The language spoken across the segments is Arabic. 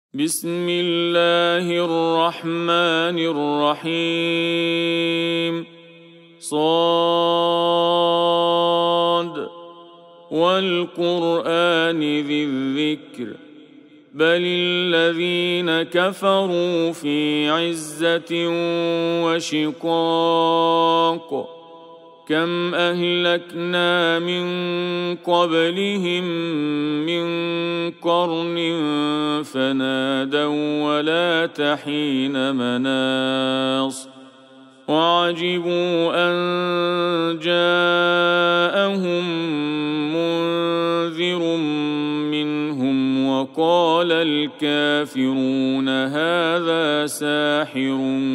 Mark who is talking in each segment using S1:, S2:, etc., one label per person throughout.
S1: بسم الله الرحمن الرحيم صاد والقرآن ذي الذكر بل الذين كفروا في عزة وشقاق كم أهلكنا من قبلهم من قرن فنادوا ولا تحين مناص وعجبوا أن جاءهم منذر منهم وقال الكافرون هذا ساحر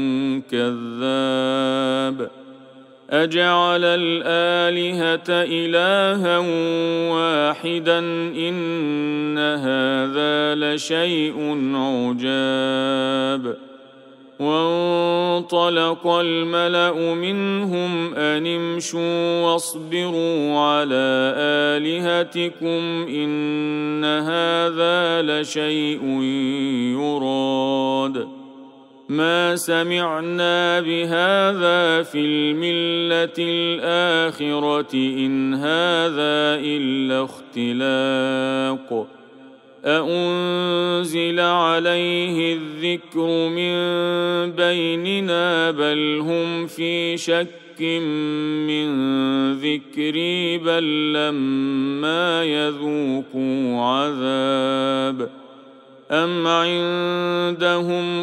S1: كذاب أجعل الآلهة إلها واحدا إن هذا لشيء عجاب وانطلق الملأ منهم أن امشوا واصبروا على آلهتكم إن هذا لشيء يراد ما سمعنا بهذا في الملة الآخرة إن هذا إلا اختلاق أأنزل عليه الذكر من بيننا بل هم في شك من ذكري بل لما يذوقوا عذاب أم عندهم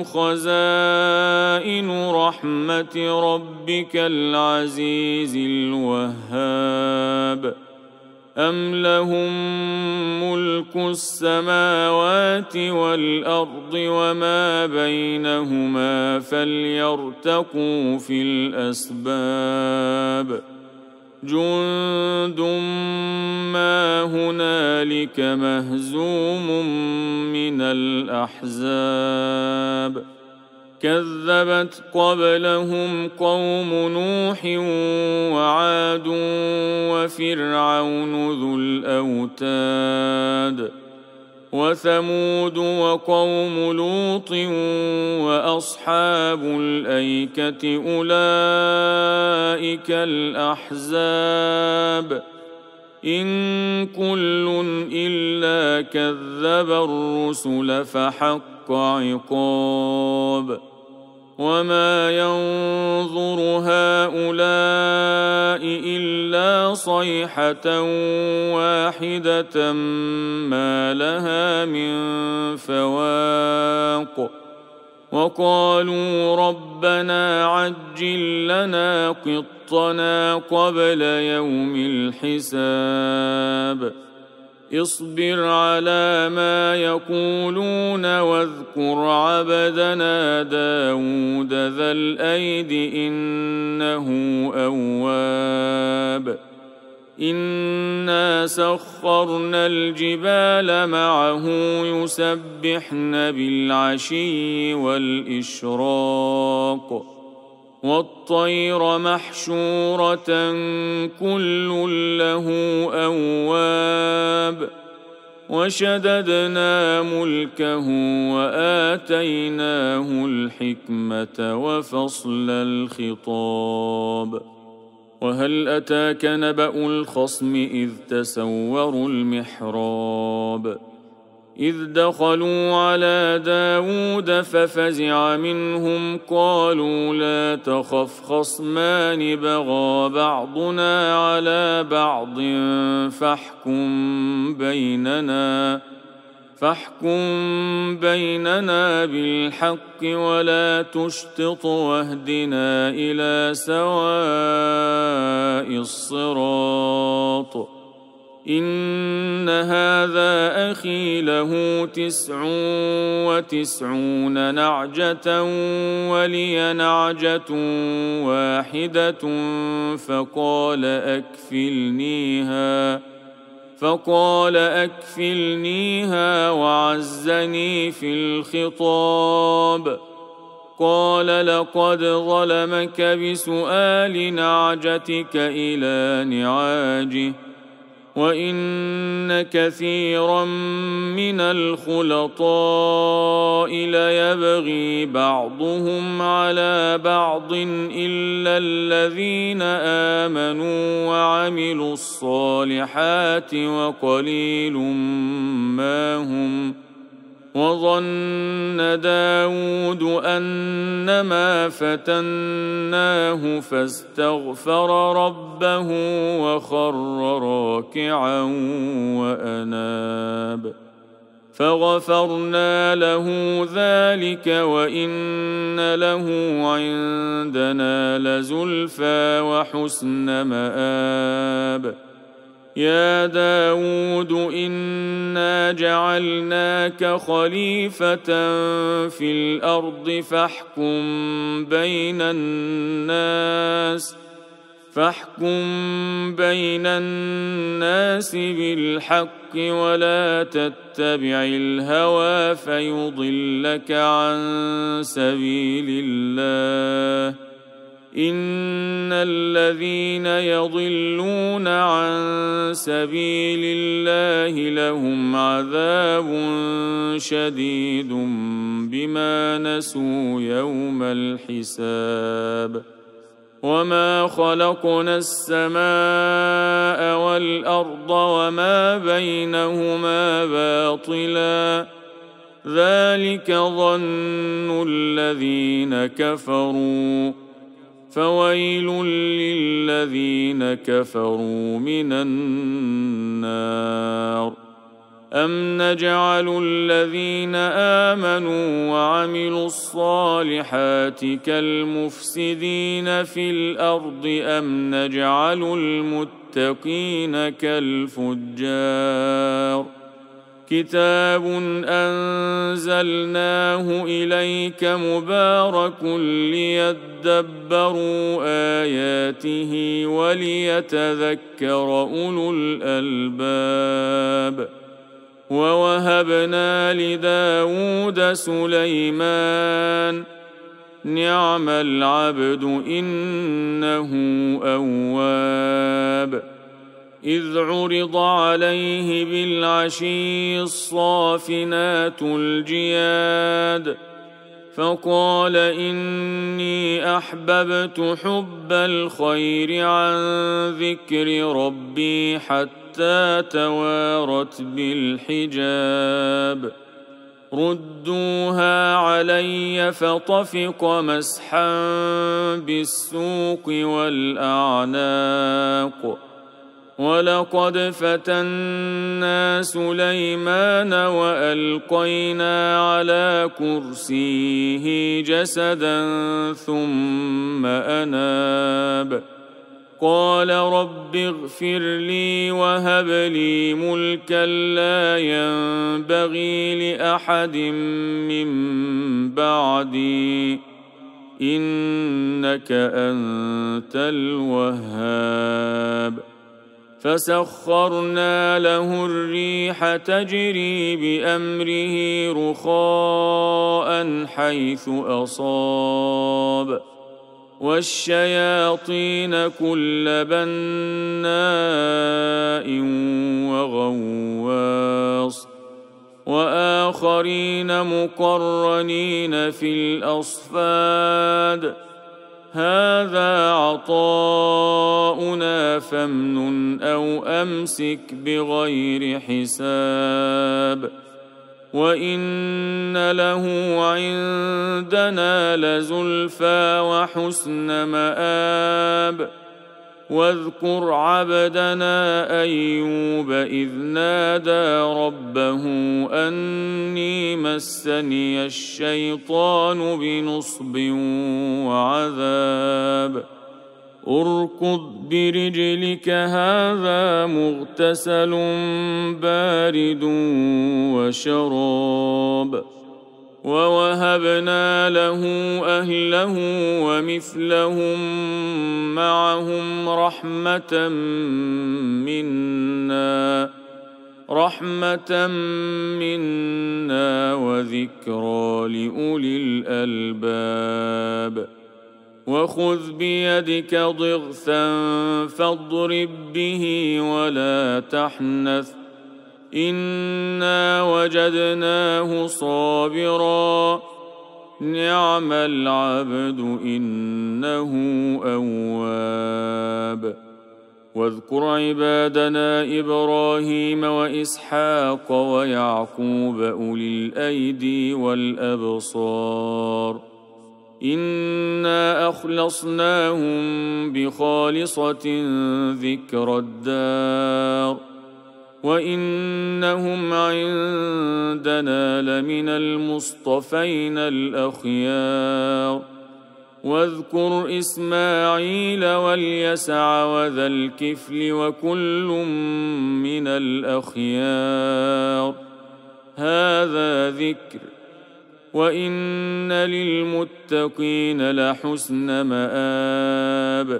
S1: خزائن رحمة ربك العزيز الوهاب أم لهم ملك السماوات والأرض وما بينهما فليرتقوا في الأسباب جند ما هنالك مهزوم من الأحزاب كذبت قبلهم قوم نوح وعاد وفرعون ذو الأوتاد وثمود وقوم لوط وأصحاب الأيكة أولئك الأحزاب إن كل إلا كذب الرسل فحق عقاب وما ينظر هؤلاء إلا صيحة واحدة ما لها من فواق وقالوا ربنا عجل لنا قطنا قبل يوم الحساب اصبر على ما يقولون واذكر عبدنا داود ذا الأيد إنه أواب إنا سخرنا الجبال معه يسبحن بالعشي والإشراق والطير محشورة كل له أواب وشددنا ملكه وآتيناه الحكمة وفصل الخطاب وهل أتاك نبأ الخصم إذ تسوروا المحراب إذ دخلوا على داود ففزع منهم قالوا لا تخف خصمان بغى بعضنا على بعض فاحكم بيننا بالحق ولا تشطط واهدنا إلى سواء الصراط إن هذا أخي له 99 نعجة ولي نعجة واحدة فقال أكفلنيها وعزني في الخطاب قال لقد ظلمك بسؤال نعجتك إلى نعاجه وإن كثيرا من الخلطاء ليبغي بعضهم على بعض إلا الذين آمنوا وعملوا الصالحات وقليل ما هم. وظن داود أنما فتناه فاستغفر ربه وخر راكعا وأناب فغفرنا له ذلك وإن له عندنا لزلفى وحسن مآب. يا داود إنا جعلناك خليفة في الأرض فاحكم بين الناس بالحق ولا تتبع الهوى فيضلك عن سبيل الله. إن الذين يضلون عن سبيل الله لهم عذاب شديد بما نسوا يوم الحساب. وما خلقنا السماء والأرض وما بينهما باطلا ذلك ظن الذين كفروا فويل للذين كفروا من النار. أم نجعل الذين آمنوا وعملوا الصالحات كالمفسدين في الأرض أم نجعل المتقين كالفجار. كتاب أنزلناه إليك مبارك ليدبروا آياته وليتذكر أولو الألباب. ووهبنا لداود سليمان نعم العبد إنه أواب. إذ عرض عليه بالعشي الصافنات الجياد فقال إني أحببت حب الخير عن ذكر ربي حتى توارت بالحجاب. ردوها علي فطفق مسحا بالسوق والأعناق. ولقد فتنا سليمان وألقينا على كرسيه جسدا ثم أناب. قال رب اغفر لي وهب لي ملكا لا ينبغي لأحد من بعدي إنك أنت الوهاب. فسخرنا له الريح تجري بأمره رخاء حيث أصاب والشياطين كل بناء وغواص وآخرين مقرنين في الأصفاد. هذا عطاؤنا فامنن أو أمسك بغير حساب. وإن له عندنا لزلفى وحسن مآب. واذكر عبدنا أيوب إذ نادى ربه أني مسني الشيطان بنصب وعذاب. اركض برجلك هذا مغتسل بارد وشراب. ووهبنا له أهله ومثلهم معهم رحمة منا وذكرى لأولي الألباب. وخذ بيدك ضغثا فاضرب به ولا تحنث إنا وجدناه صابرا نعم العبد إنه أواب. واذكر عبادنا إبراهيم وإسحاق ويعقوب أولي الأيدي والأبصار إنا أخلصناهم بخالصة ذكر الدار وإنهم عندنا لمن المصطفين الأخيار. واذكر إسماعيل واليسع وذا الكفل وكل من الأخيار هذا ذكر وإن للمتقين لحسن مآب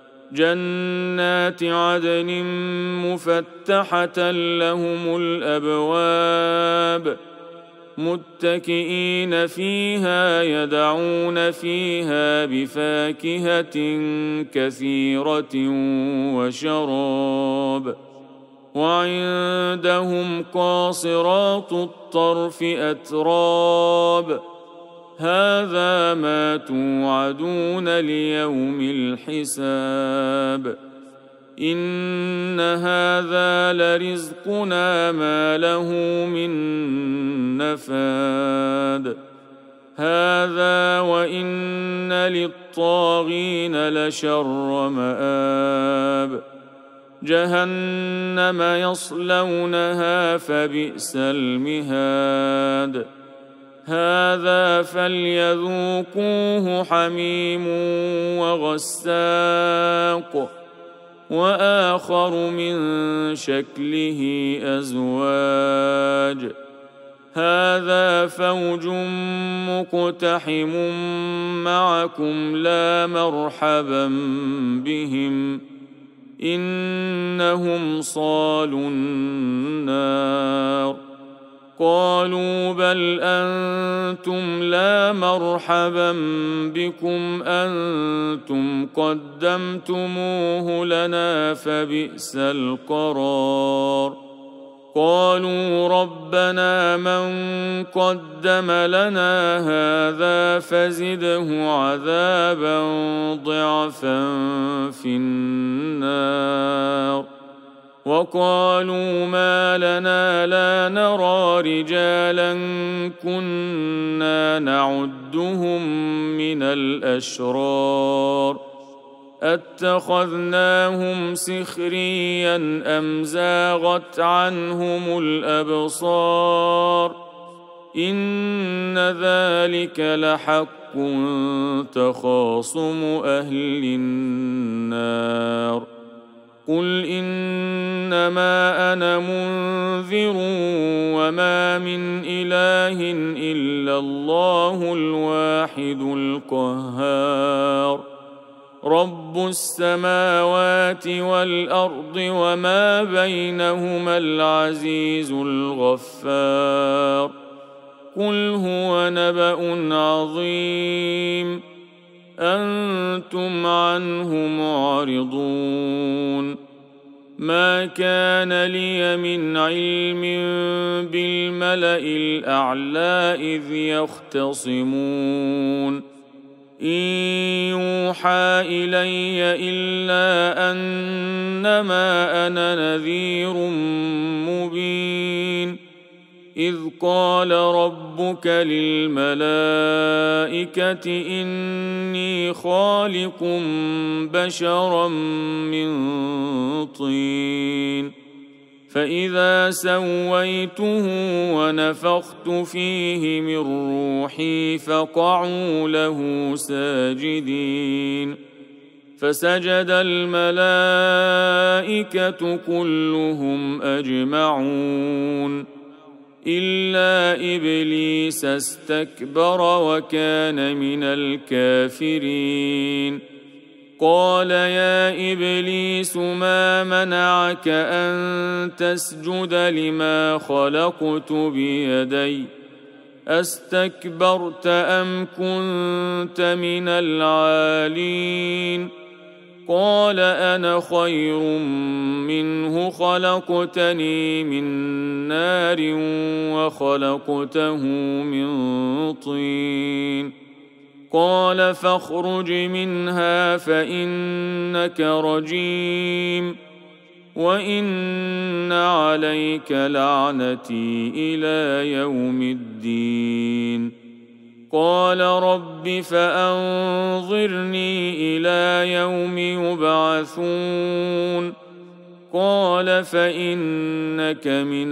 S1: جنات عدن مفتحة لهم الأبواب متكئين فيها يدعون فيها بفاكهة كثيرة وشراب وعندهم قاصرات الطرف أتراب هذا ما توعدون ليوم الحساب إن هذا لرزقنا ما له من نفاد هذا وإن للطاغين لشر مآب جهنم يصلونها فبئس المهاد هذا فليذوقوه حميم وغساق وآخر من شكله أزواج هذا فوج مقتحم معكم لا مرحبا بهم إنهم صالوا النار قالوا بل أنتم لا مرحبا بكم أنتم قدمتموه لنا فبئس القرار قالوا ربنا من قدم لنا هذا فزده عذابا ضعفا في النار وقالوا ما لنا لا نرى رجالا كنا نعدهم من الأشرار أتخذناهم سخريا أم زاغت عنهم الأبصار إن ذلك لحق تخاصم أهل النار قل إنما أنا منذر وما من إله إلا الله الواحد القهار رب السماوات والأرض وما بينهما العزيز الغفار قل هو نبأ عظيم أنتم عنه معرضون ما كان لي من علم بالملأ الأعلى إذ يختصمون إن يوحى إلي إلا أنما أنا نذير مبين إذ قال ربك للملائكة إني خالق بشرا من طين فإذا سويته ونفخت فيه من روحي فقعوا له ساجدين فسجد الملائكة كلهم أجمعون إلا إبليس استكبر وكان من الكافرين قال يا إبليس ما منعك أن تسجد لما خلقت بيدي أستكبرت أم كنت من العالين قال أنا خير منه خلقتني من نار وخلقته من طين قال فاخرج منها فإنك رجيم وإن عليك لعنتي إلى يوم الدين قال رب فأنظرني إلى يوم يبعثون قال فإنك من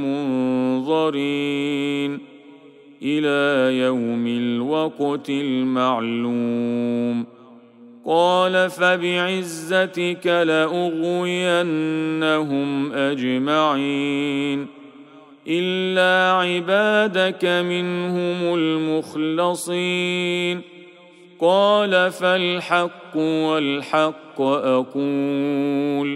S1: المنظرين إلى يوم الوقت المعلوم قال فبعزتك لأغوينهم أجمعين إلا عبادك منهم المخلصين قال فالحق والحق أقول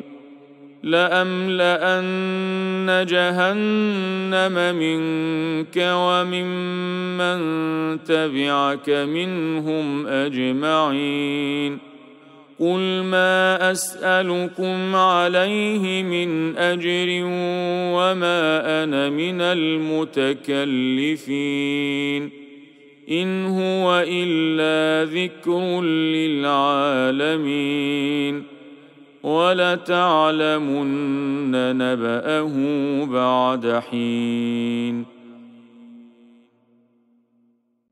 S1: لأملأن جهنم منك وممن تبعك منهم أجمعين قل ما أسألكم عليه من أجر وما أنا من المتكلفين إن هو إلا ذكر للعالمين ولتعلمن نبأه بعد حين